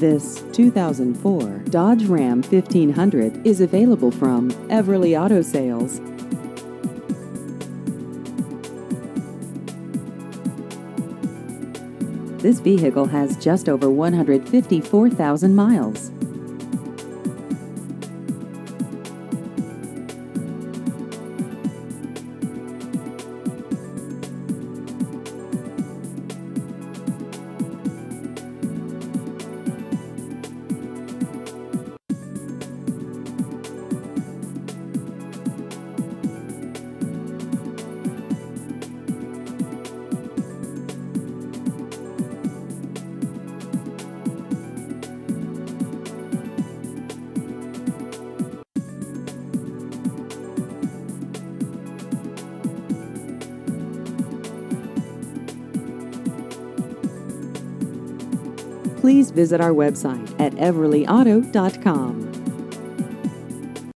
This 2004 Dodge Ram 1500 is available from Everly Auto Sales. This vehicle has just over 154,000 miles. Please visit our website at everlyauto.com.